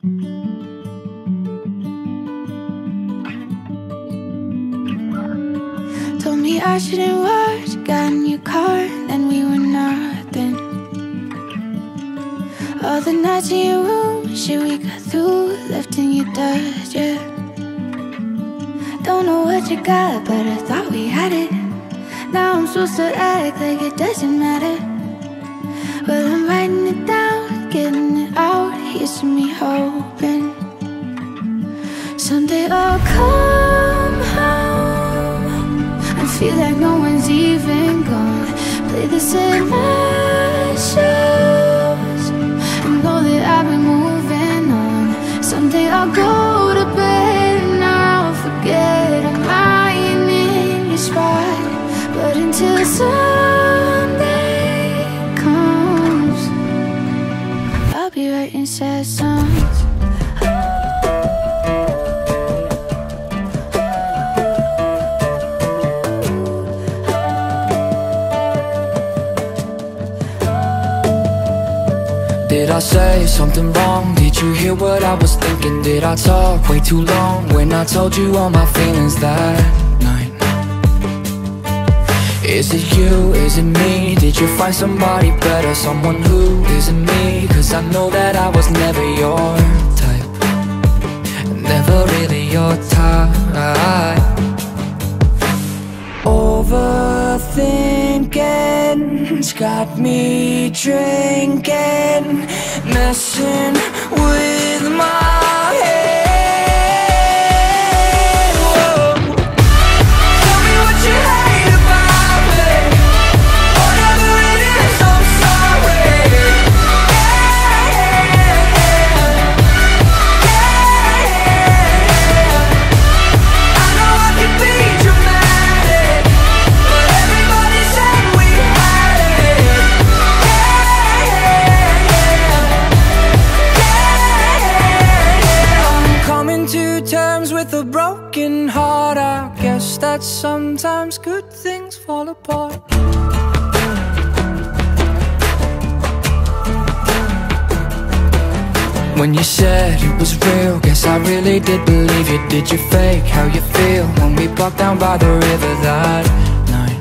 Told me I shouldn't watch, got in your car, and we were nothing. All the nights in your room, shit we got through, left in your dust, yeah. Don't know what you got, but I thought we had it. Now I'm supposed to act like it doesn't matter. Well, I'm writing it down, getting it out. Here's to me hoping someday I'll come home and feel like no one's even gone. Play the same shows and know that I've been moving on. Someday I'll go to bed and I'll forget I'm lying in your spot. But until someday comes, I'll be writing sad songs. Did I say something wrong? Did you hear what I was thinking? Did I talk way too long when I told you all my feelings that night? Is it you? Is it me? Did you find somebody better? Someone who isn't me? Cause I know that I was never your type, never really your type. Overthinking's got me drinking, messing with my head. Whoa. Tell me what you hate about me. Whatever it is, I'm sorry. I know I can be dramatic, but everybody said we had it. I'm coming to terms with a broken heart. I guess that sometimes good things fall apart. When you said it was real, guess I really did believe you. Did you fake how you feel when we walked down by the river that night?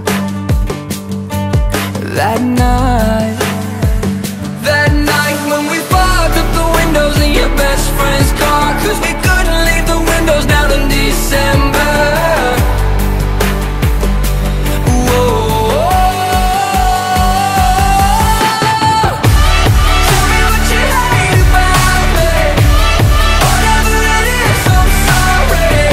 That night, that night when we fogged up the windows in your best friend's car, cause we couldn't leave the windows down in December. Tell me what you hate about me. Whatever it is, I'm sorry.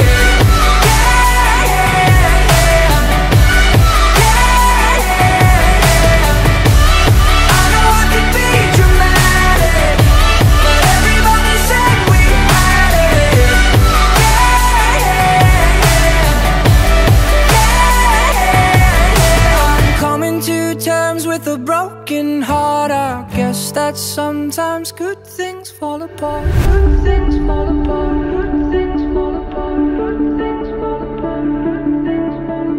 I know I can be dramatic, but everybody said we had it. I'm coming to terms with a broken heart. I guess that sometimes good things fall apart. Good things fall apart. Good things fall apart. Good things fall apart. Good things fall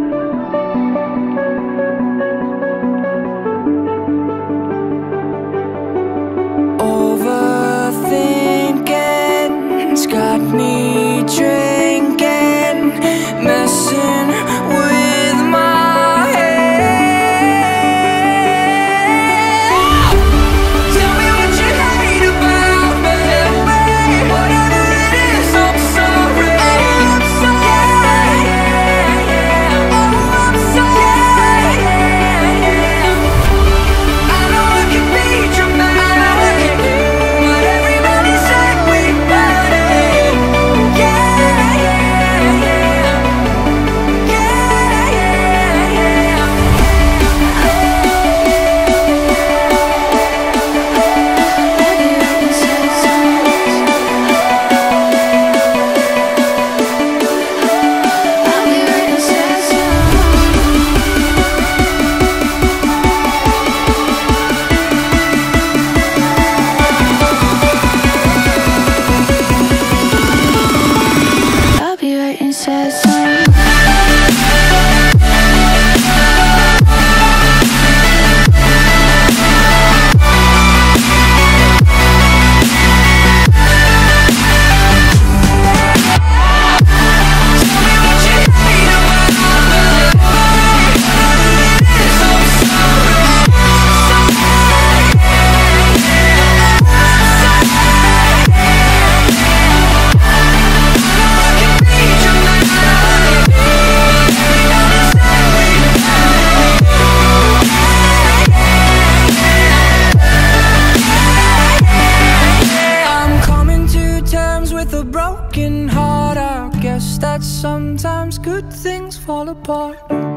apart. Overthinking's got me drinking, messing with my head. Tell me what you hate about me. Whatever sometimes good things fall apart.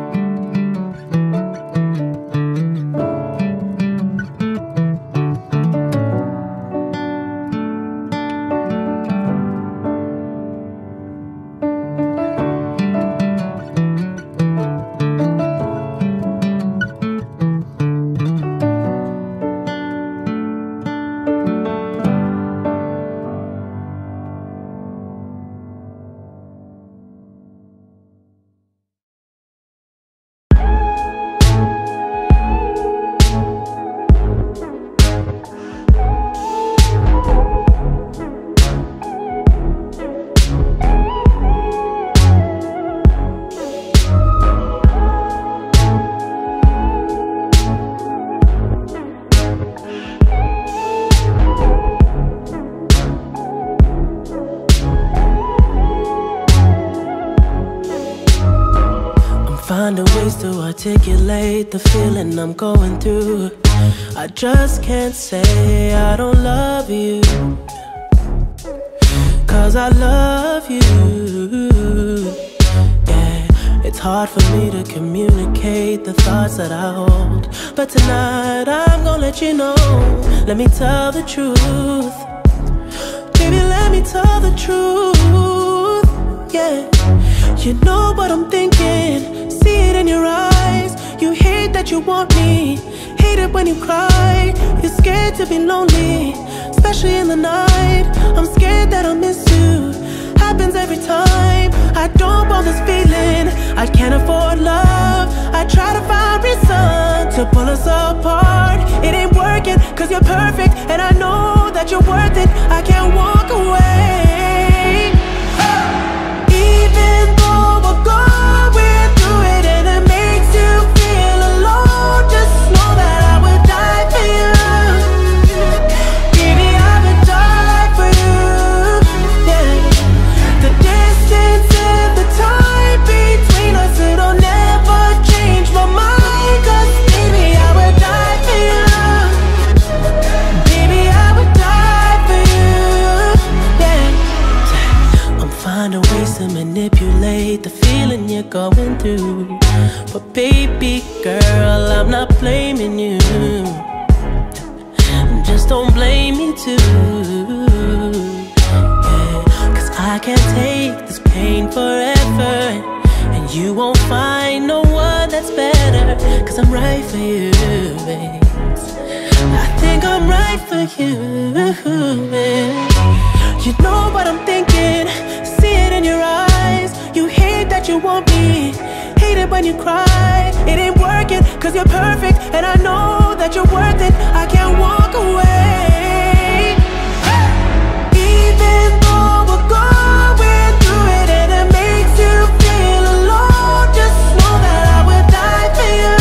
Finding ways to articulate the feeling I'm going through. I just can't say I don't love you, 'cause I love you. Yeah, it's hard for me to communicate the thoughts that I hold, but tonight I'm gonna let you know. Let me tell the truth. Baby, let me tell the truth. Yeah, you know what I'm thinking. See it in your eyes. You hate that you want me, hate it when you cry. You're scared to be lonely, especially in the night. I'm scared that I'll miss you. Happens every time. I don't want this feeling. I can't afford love. I try to find reason to pull us apart. It ain't working, 'cause you're perfect, and I know that you're worth it. I can't walk away. Even though we're going through it and it makes you feel alone, just know that I would die for you. Baby, I would die for you. Yeah. The distance and the time between us, it'll never change my mind. 'Cause baby, I would die for you. Baby, I would die for you. Yeah. I'm finding ways to manipulate the feeling you're going through, but baby girl, I'm not blaming you. Just don't blame me too. Yeah, 'cause I can't take this pain forever, and you won't find no one that's better. 'Cause I'm right for you, babe. I think I'm right for you, babe. You know what I'm thinking. See it in your eyes. You hate that you want me, hate it when you cry. It ain't working, 'cause you're perfect, and I know that you're worth it. I can't walk away. Even though we're going through it and it makes you feel alone, just know that I would die for you.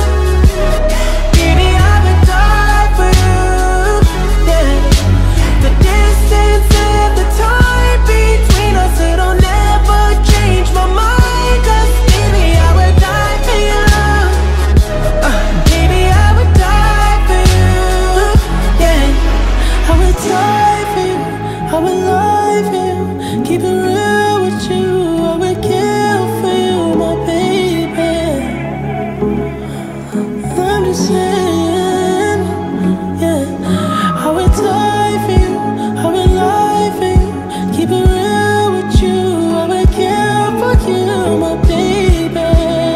Baby, I would die for you. Yeah. The distance and the time between us, it'll never change my mind. 'Cause baby, I would die for you. Baby, I would die for you. Yeah, I would die for you. I would lie for you. Keep it real with you. I would kill for you, my baby. I'm just saying, yeah. I would die for you. I would lie for you. Keep it real with you. I would kill for you, my baby.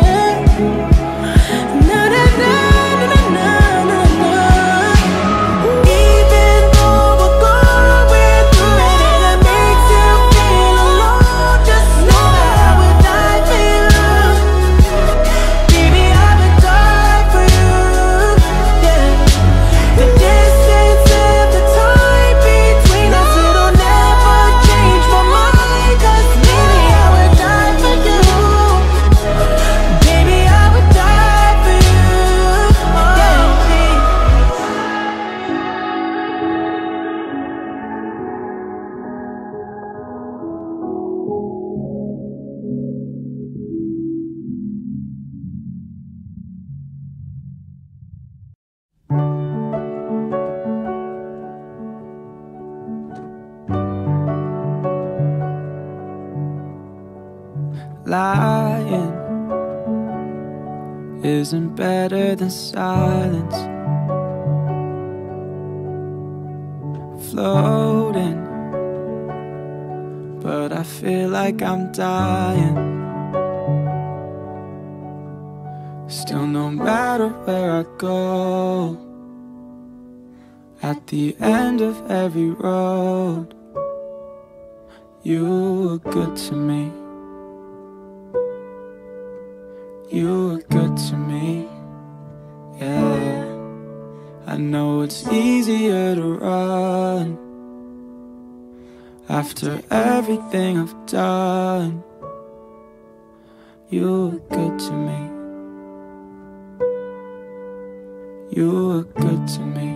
Na na na na na na na. Even though we're going through it and it lying isn't better than silence. Floating, but I feel like I'm dying. Still, no matter where I go, at the end of every road, you were good to me. You were good to me, yeah. I know it's easier to run after everything I've done. You were good to me. You were good to me.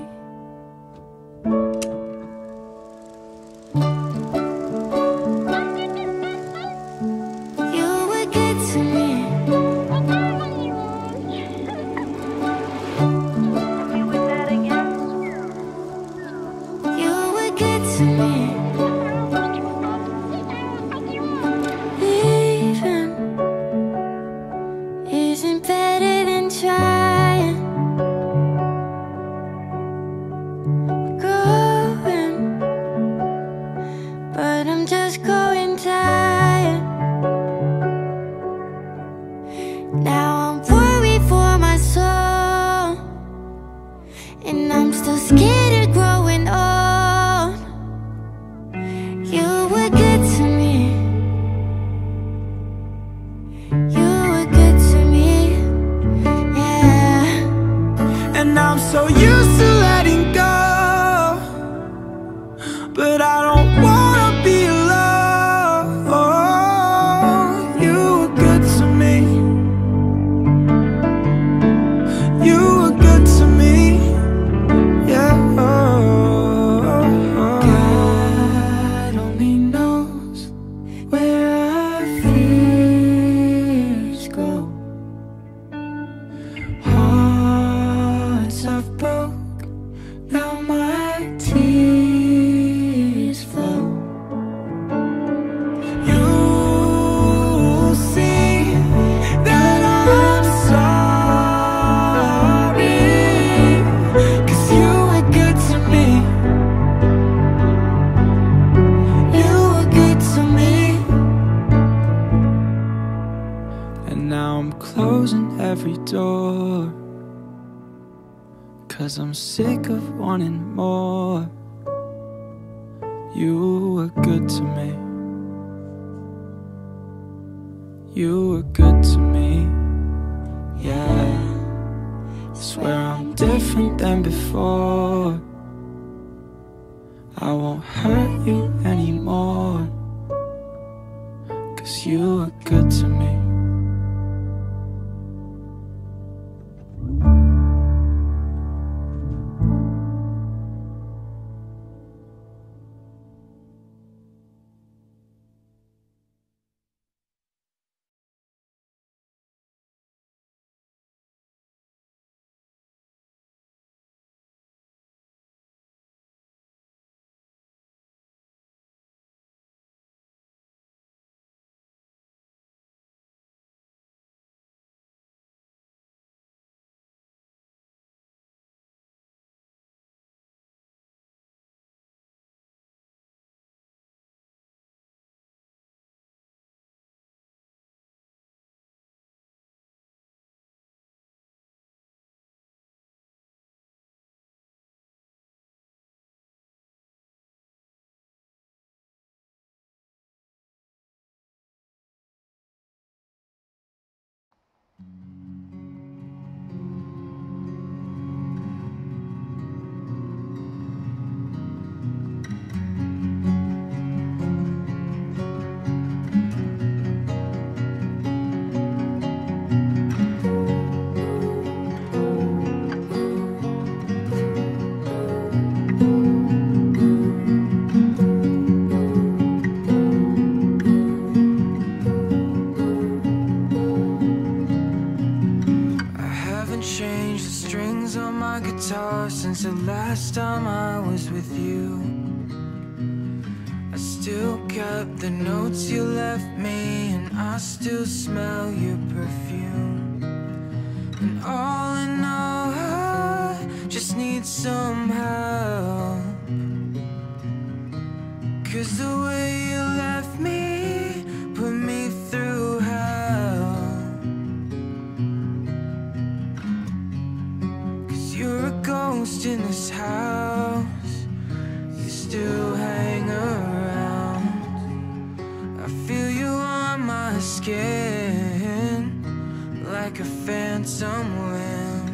I'm sick of wanting more. You were good to me. You were good to me, yeah. Swear I'm different than before. I won't hurt you anymore, 'cause you were good to me. still got the notes you left me, and I still smell your perfume. And all in all, I just need some help. 'Cause the way you left me put me through hell. 'Cause you're a ghost in this house, you still hang around. I feel you on my skin like a phantom wind.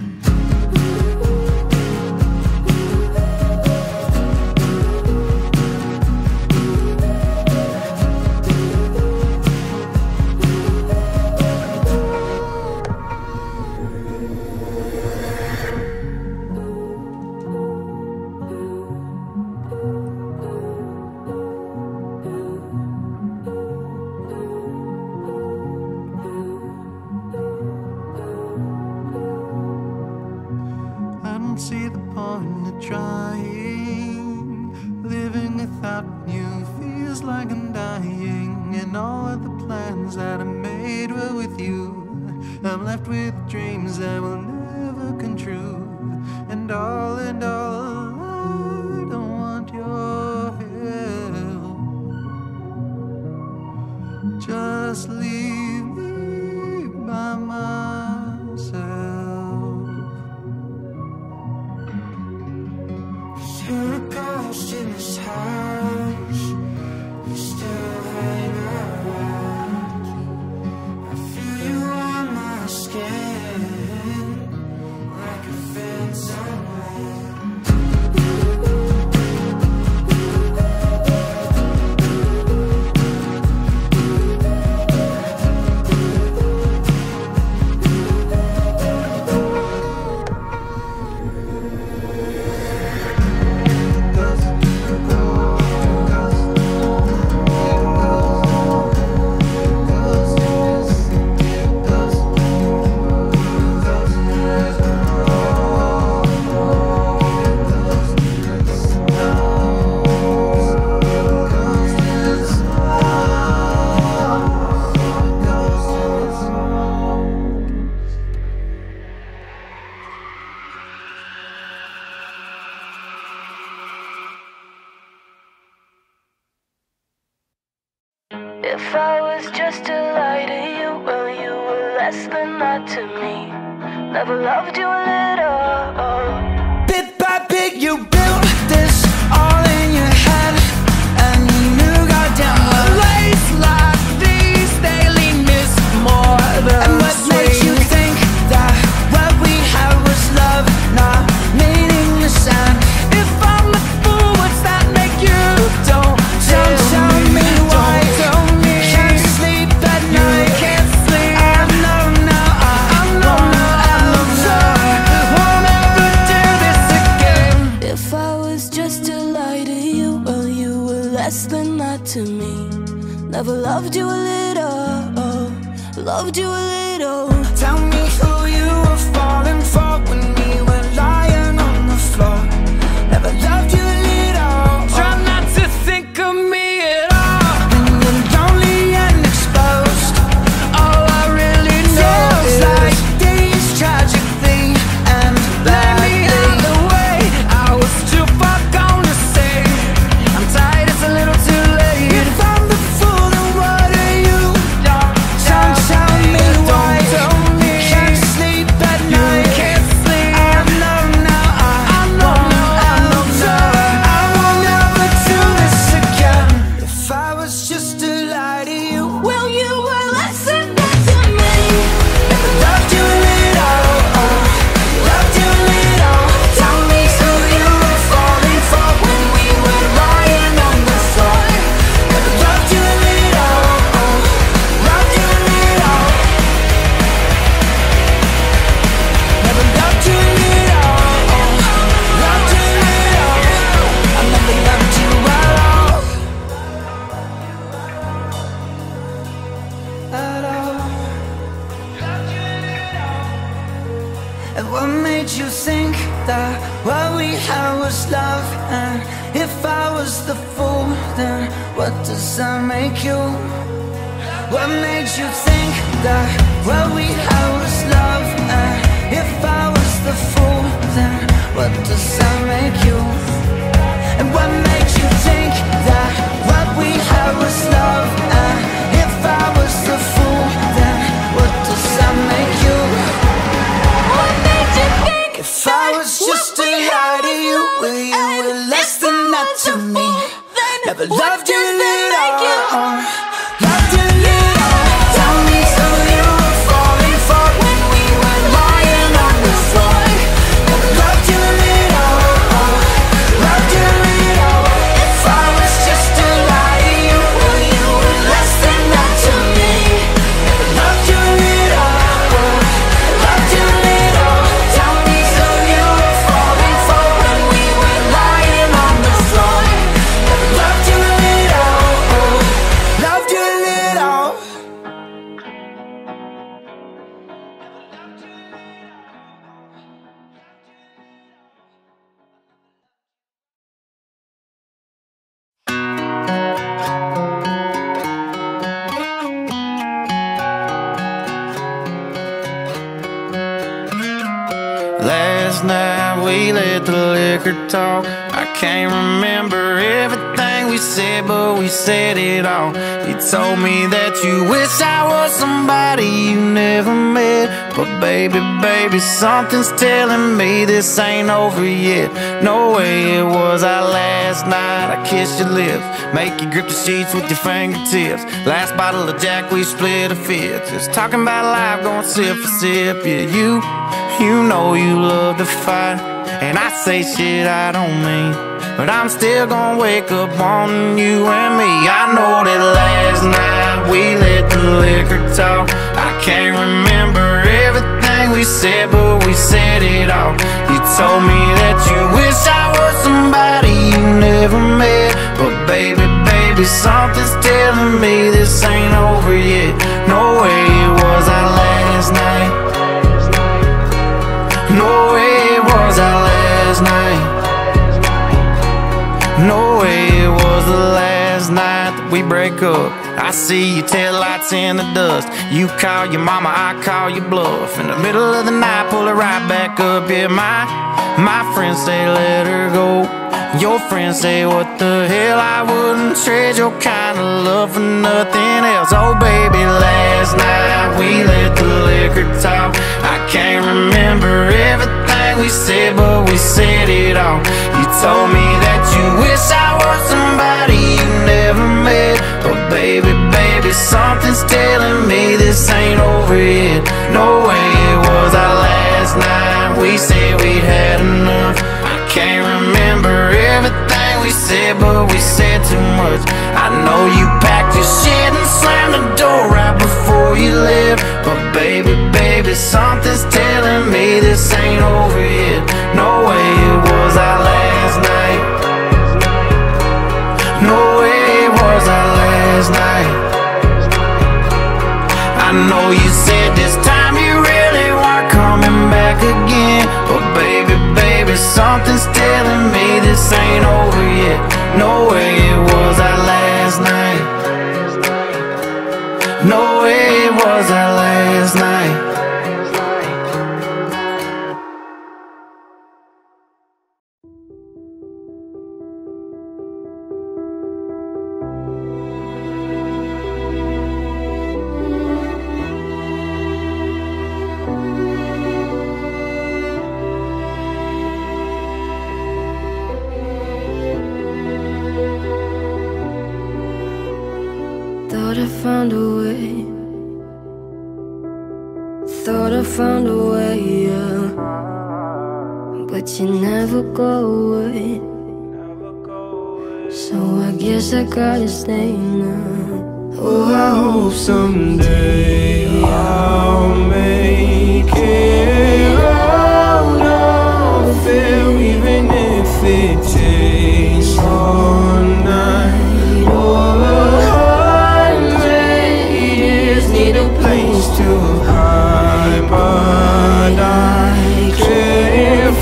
See the point of trying. Living without you feels like I'm dying, and all of the plans that I made were with you. I'm left with dreams that will never come true. And all in all, I don't want your help. Just leave me by myself. You're a ghost in this house, you still hang around. I feel you on my skin like a phantom wind. If I was just a lie to you, well, you were less than that to me. Never loved you a little. Bit by bit you built this all in your head, and you knew goddamn well lies like these, they lead miss more than and what makes you think that what we had was love, not meaningless? And if I'm a fool, what's that make you? Don't tell me why. Can't sleep at night, can't sleep. I know now, I know won't ever do this again. If I was just a lie to you, well, you were less than that to me. Never loved you a little, loved you a little. Tell me who you were falling for when we were lying on the floor. Never loved you a little. Try not to think of me at all when you're lonely and exposed. All I really know is like these tragically and let me out the way. I was too far gone to say I'm tired, it's a little too late. If I'm the fool, then what are you? Don't tell me why. what does that make you? What made you think that what we had was love? And if I was the fool, then what does that make you? And what made you think that what we had was love? And if I was the fool, then what does that make you? What made you think if I was just a lie to you, well, you were less than that to me. Never loved you little, loved you little. Tell me so you were falling for when we were lying on the floor. Never loved you little, loved you little. If I was just a lie to you, well, you were less than that to me. Never loved you little, loved you little. Tell me so you were falling for when we were lying on the floor. Never loved you little, loved you little. Last night we let the liquor talk. I can't remember everything we said, but we said it all. You told me that you wish I was somebody you never met. But baby, baby, something's telling me this ain't over yet. No way it was our last night. I kissed your lips, make you grip the sheets with your fingertips. Last bottle of Jack, we split a fifth. Just talking about life, going sip for sip. Yeah, you know you love to fight, and I say shit I don't mean, but I'm still gonna wake up wanting you and me. I know that last night we let the liquor talk. I can't remember everything we said, but we said it all. You told me that you wish I was somebody you never met. But baby, baby, something's telling me this ain't over yet. No way it was our last night. No way it was our last night. No way it was the last night that we break up. I see your taillights in the dust. You call your mama, I call your bluff. In the middle of the night, pull it right back up. Yeah, my friends say let her go. Your friends say what the hell, I wouldn't trade your kind of love for nothing else. Oh baby, last night we let the liquor talk. I can't remember everything we said, but we said it all. You told me that you wish I was somebody you never met. But baby, baby, something's telling me this ain't over yet. No way it was our last night. We said we'd had enough. I can't remember everything we said, but we said too much. I know you packed your shit and slammed the door right before you left. But baby, baby, something's telling me this ain't over yet. No way it was our last night. No way it was our last night. I know you said this time you really weren't coming back again. But baby, baby, something's telling me this ain't over yet. No way it was our last night. No way it was our last night. Thought I found a way. Thought I found a way, yeah. But you never go away. So I guess I gotta stay now. Oh, I hope someday I'll make it out of there, even if it takes all night or 100 years. Need a place to hide, but I can't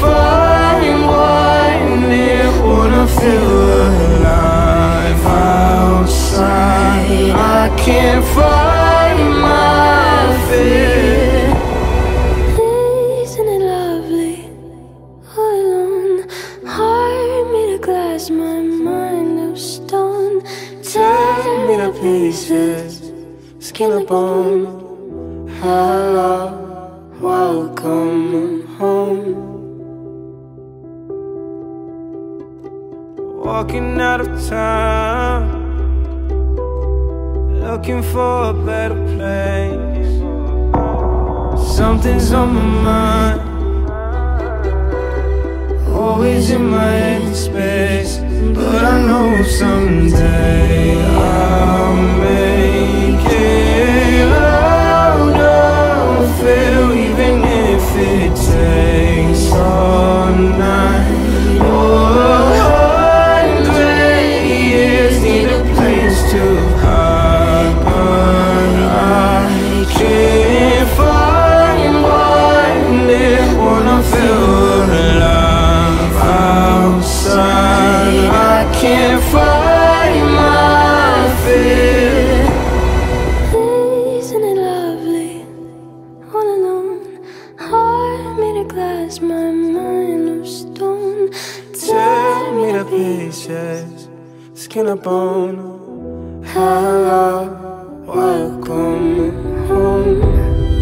find one there. Wanna feel alive outside. pieces, skin and bone. Hello, welcome home. Walking out of town, looking for a better place. Something's on my mind, always in my head space. But I know someday I'll make it out of it, even if it takes all night or 100 years. Need a place to hide, but I can't find one that wanna feel alive outside. I can't find my fear. Isn't it lovely, all alone? Heart made of glass, my mind of stone. Tear me to pieces, skin and bone. Hello, welcome home.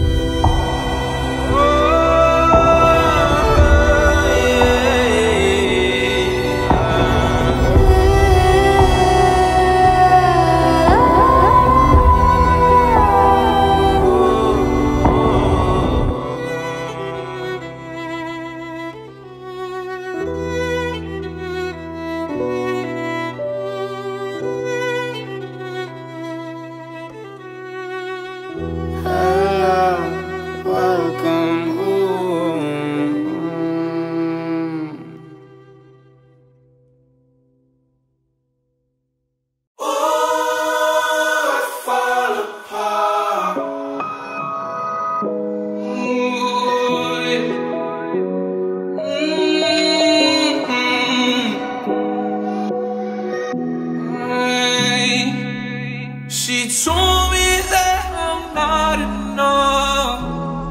She told me that I'm not enough,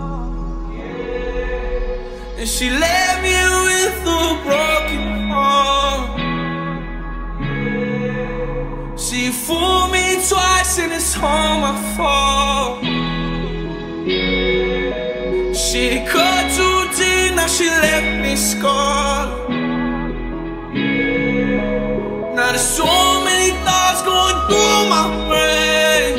and she left me with a broken heart. She fooled me twice and it's all my fault. She cut too deep, now she left me scarred. Now there's so many thoughts going through my brain,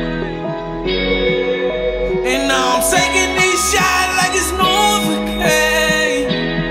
and now I'm taking these shots like it's Novocaine.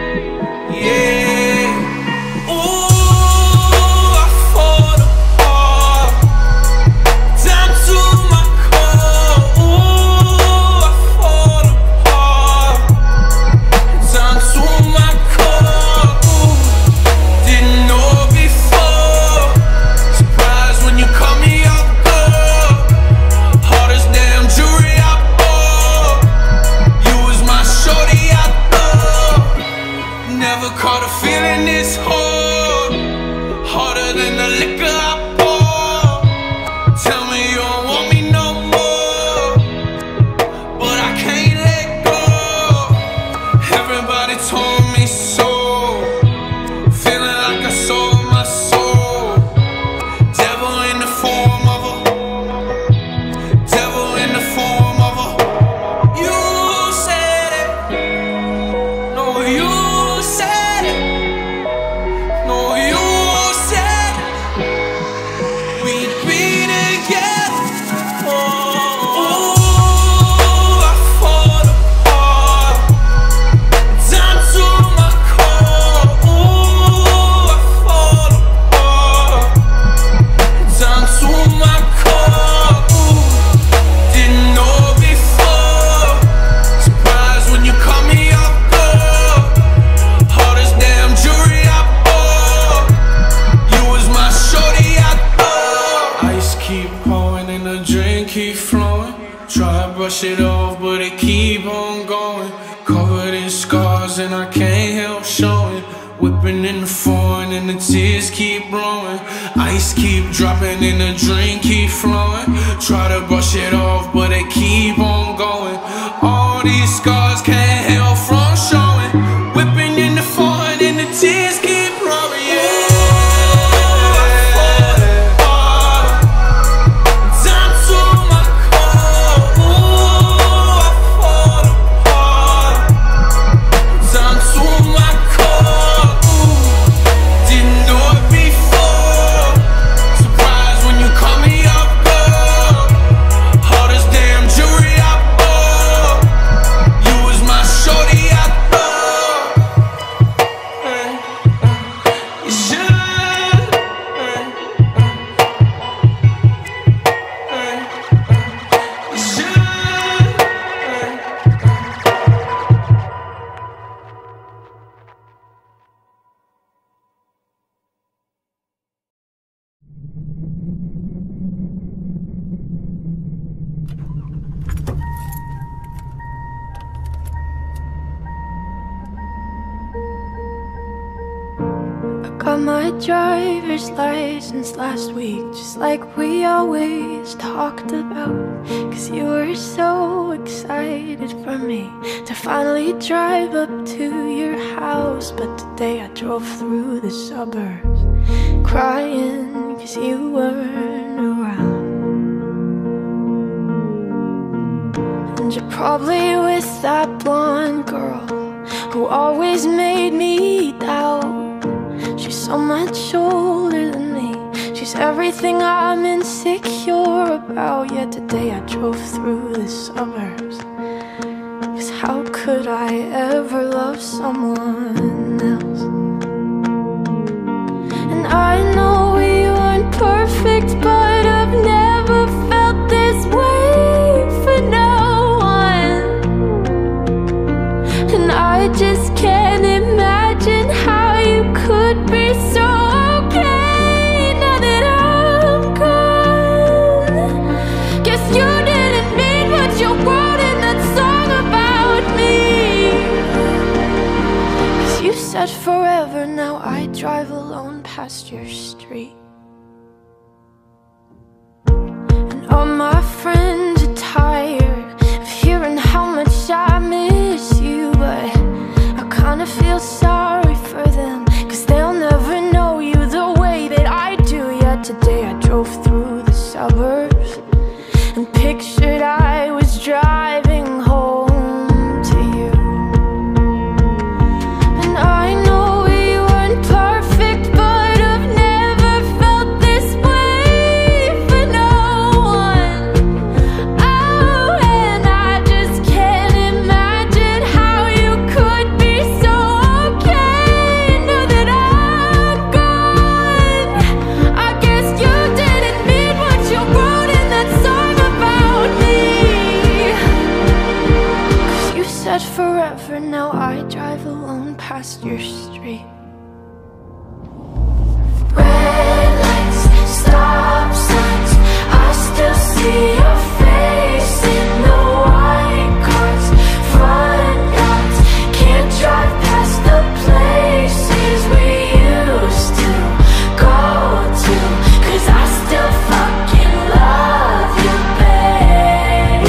Yeah. Ooh, I fall apart, down to my core. Ooh, I fall apart, down to my core. Ooh, didn't know before. Surprised when you call me up, girl. Hardest damn jewelry I bought. You was my shorty I thought. Never caught a feeling this hard, harder than the liquor I pour. Tell me you don't want me no more, but I can't let go. Everybody told me so, feeling like I sold my soul. Devil in the form of a, devil in the form of a. You said it, no you said it, no you said it. We'd be together. Oh, I fall apart, down to my core. Ooh, I fall apart, down to my core. Ooh, didn't know before. Surprised when you call me up, girl. Hardest damn jewelry I bought. You was my shorty I thought. Ice keep pouring and the drink keep flowing. Try to brush it off, but it keep on going. Covered in scars and I can't help showing. Whipping in the foreign and the tears keep blowing. Ice keep dropping and the drink keep flowing. Try to brush it off, but it keep on going. All these scars can't help from showing. Whipping in the foreign and the tears keep rolling. Yeah. my driver's license last week, just like we always talked about. Cause you were so excited for me to finally drive up to your house. But today I drove through the suburbs crying cause you weren't around. And you're probably with that blonde girl who always made me doubt. She's so much older than me, she's everything I'm insecure about. Yet today I drove through the suburbs, cause how could I ever love someone else? And I know we weren't perfect, but I've never felt this way for no one. And I just can't imagine how you could be so okay now that I'm gone. Guess you didn't mean what you wrote in that song about me. Cause you said forever, now I drive alone past your street. And all my friends are tired of hearing how much I miss you, but I kinda feel sorry for them, cause they'll never know you the way that I do. Yet today I drove through the suburbs and pictured I was driving home to you. And I know we weren't perfect, but I've never felt this way for no one. Oh, and I just can't imagine how you could be so okay now that I'm gone. I guess you didn't mean what you wrote in that song about me. Cause you said forever, now I drive alone past your street. Red lights, stop signs, I still see your face in the white cars, front yards. Can't drive past the places we used to go to, cause I still fucking love you, babe.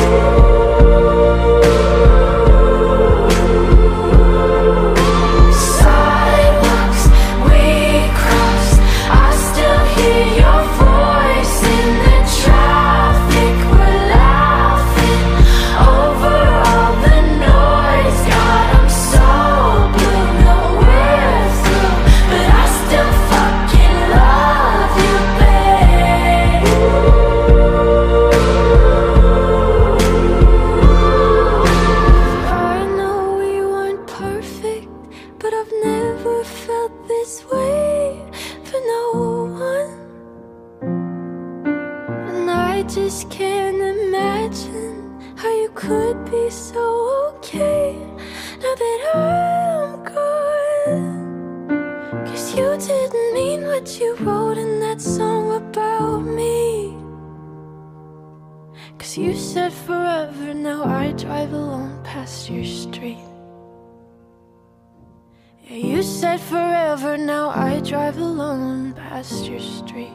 Sidewalks we crossed, I still hear your voice in the traffic. We're laughing over all the noise. God, I'm so blue, no we're through, but I still fucking love you, babe. I know we weren't perfect, but I've never felt this way for no one. And I just can't imagine how you could be so okay now that I'm gone. Cause you didn't mean what you wrote in that song about me. Cause you said forever, now I drive alone past your street. Yeah, you said forever, now I drive alone past your street.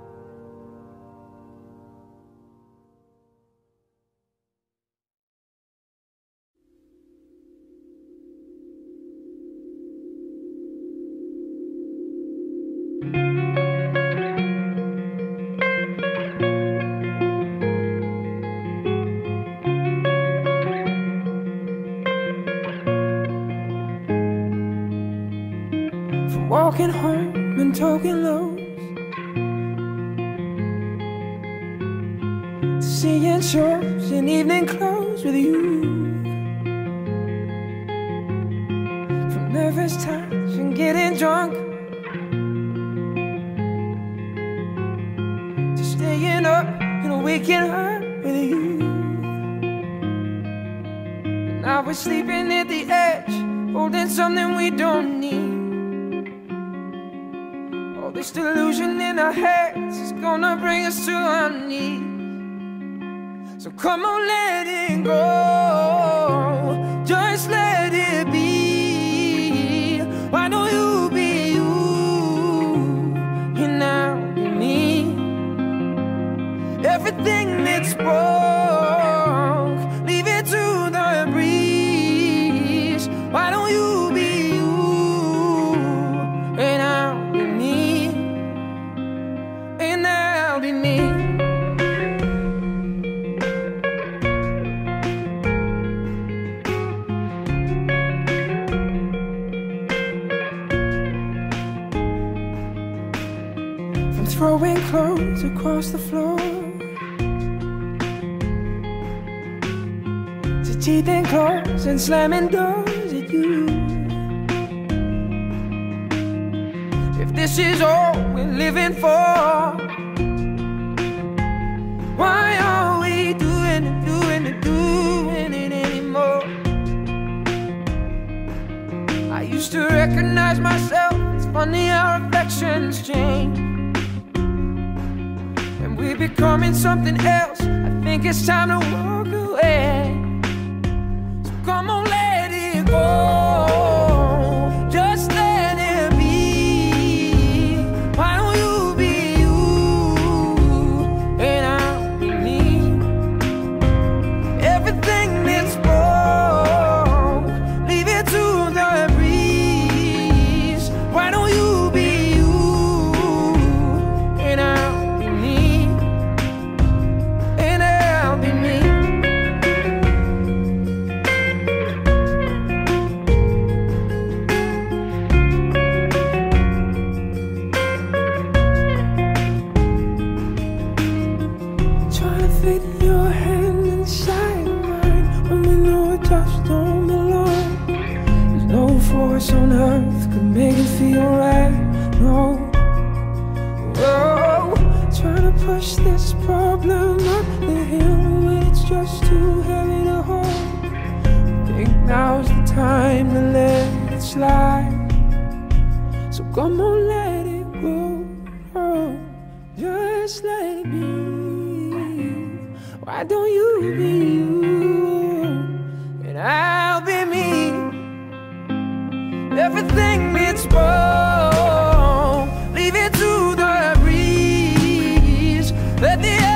From walking home and talking lows to seeing shows in evening clothes with you. From nervous times and getting drunk to staying up and waking up with you. And now we're sleeping at the edge, holding something we don't need. All this delusion in our heads is gonna bring us to our knees. So come on, let it go, just let it be. Why don't you be you? broke, leave it to the breeze. Why don't you be you, and I'll be me, and I'll be me. Throwing clothes across the floor to teething claws and slamming doors at you. If this is all we're living for, why are we doing it anymore? I used to recognize myself. It's funny how affections change. We're becoming something else. I think it's time to walk away. So come on, let it go. Just let it be. Why don't you be you, and I'll be me? Everything that's broke, leave it to the breeze. Why don't you be you, and I'll be me? Your hand inside mine when we know it just don't belong. There's no force on earth could make it feel right. No, oh, trying to push this problem up the hill when it's just too heavy to hold. I think now's the time to let it slide. So come on, let it go. Oh, just let it be. Why don't you be you, and I'll be me? Everything that's broke, leave it to the breeze. Let the